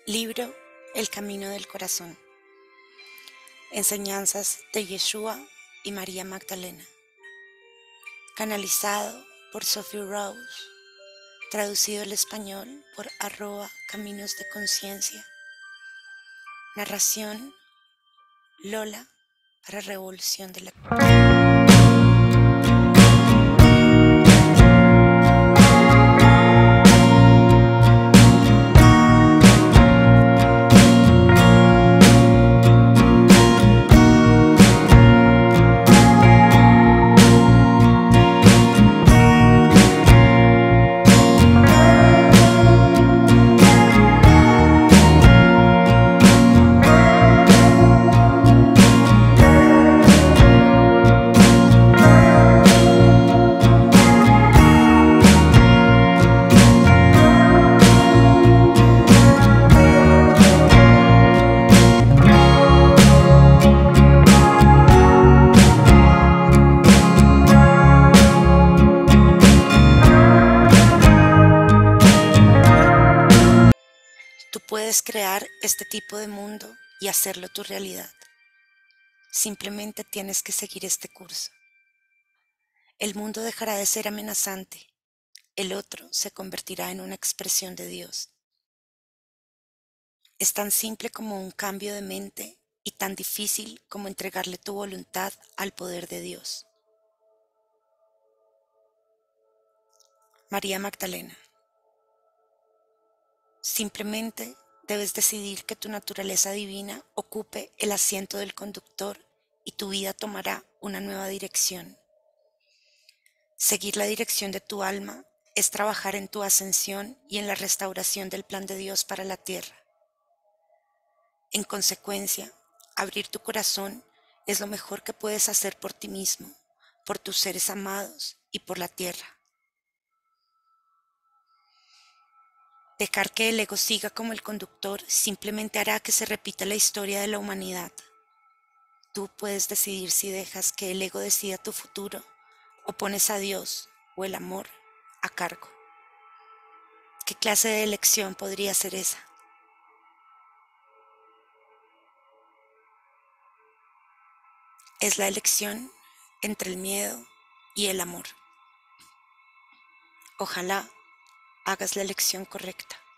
Libro El Camino del Corazón. Enseñanzas de Yeshua y María Magdalena. Canalizado por Sophie Rose. Traducido al español por @Caminos de Conciencia. Narración Lola para Revolución de la... Tú puedes crear este tipo de mundo y hacerlo tu realidad. Simplemente tienes que seguir este curso. El mundo dejará de ser amenazante. El otro se convertirá en una expresión de Dios. Es tan simple como un cambio de mente y tan difícil como entregarle tu voluntad al poder de Dios. María Magdalena. Simplemente debes decidir que tu naturaleza divina ocupe el asiento del conductor y tu vida tomará una nueva dirección. Seguir la dirección de tu alma es trabajar en tu ascensión y en la restauración del plan de Dios para la tierra. En consecuencia, abrir tu corazón es lo mejor que puedes hacer por ti mismo, por tus seres amados y por la tierra. Dejar que el ego siga como el conductor simplemente hará que se repita la historia de la humanidad. Tú puedes decidir si dejas que el ego decida tu futuro o pones a Dios o el amor a cargo. ¿Qué clase de elección podría ser esa? Es la elección entre el miedo y el amor. Ojalá hagas la elección correcta.